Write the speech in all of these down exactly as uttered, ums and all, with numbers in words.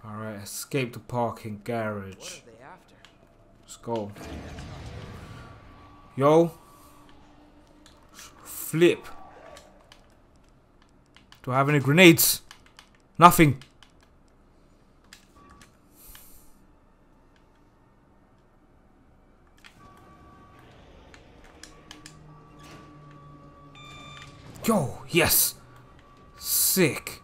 Alright, escape the parking garage. Let's go. Yo. Flip. Do I have any grenades? Nothing. Yo, yes. Sick.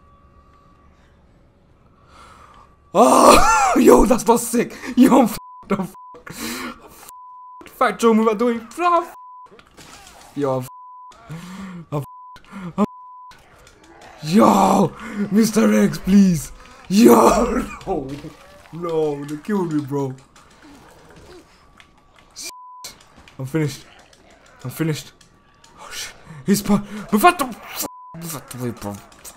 Oh, yo, that's not sick. Yo, I'm f***ed. I'm f***ed. Fat Joe move I'm doing. I'm f***ed. Yo, I'm f***ed. I'm f***ed. I'm f***ed. Yo, Mister X, please. Yo, no. No, they killed me, bro. Shit. I'm finished. I'm finished. Oh, shit. He's pa- Move out the Move out the way, bro.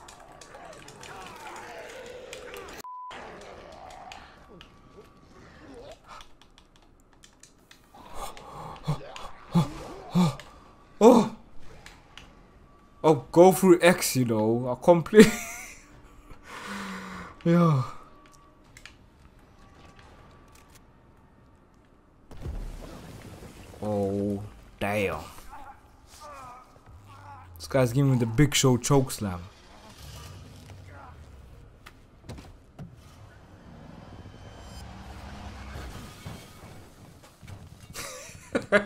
Oh, oh, go through X, you know. I complete. Yeah. Oh, damn. This guy's giving me the Big Show choke slam.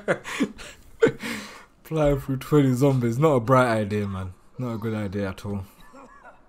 Flying through twenty zombies, not a bright idea, man. Not a good idea at all.